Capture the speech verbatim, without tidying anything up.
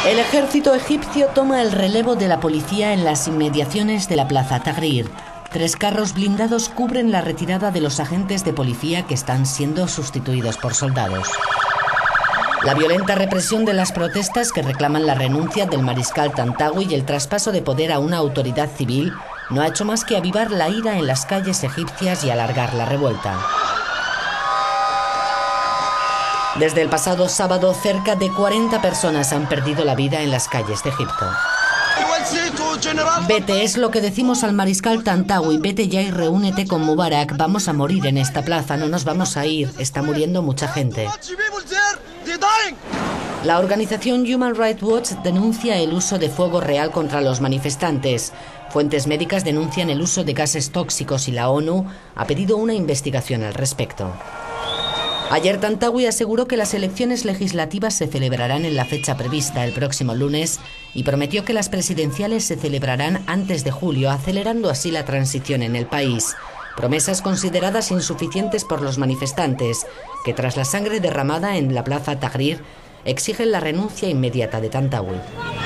El ejército egipcio toma el relevo de la policía en las inmediaciones de la plaza Tahrir. Tres carros blindados cubren la retirada de los agentes de policía que están siendo sustituidos por soldados. La violenta represión de las protestas que reclaman la renuncia del mariscal Tantawi y el traspaso de poder a una autoridad civil no ha hecho más que avivar la ira en las calles egipcias y alargar la revuelta. Desde el pasado sábado, cerca de cuarenta personas han perdido la vida en las calles de Egipto. Vete, es lo que decimos al mariscal Tantawi, vete ya y reúnete con Mubarak. Vamos a morir en esta plaza, no nos vamos a ir, está muriendo mucha gente. La organización Human Rights Watch denuncia el uso de fuego real contra los manifestantes. Fuentes médicas denuncian el uso de gases tóxicos y la ONU ha pedido una investigación al respecto. Ayer Tantawi aseguró que las elecciones legislativas se celebrarán en la fecha prevista el próximo lunes y prometió que las presidenciales se celebrarán antes de julio, acelerando así la transición en el país. Promesas consideradas insuficientes por los manifestantes, que tras la sangre derramada en la plaza Tahrir exigen la renuncia inmediata de Tantawi.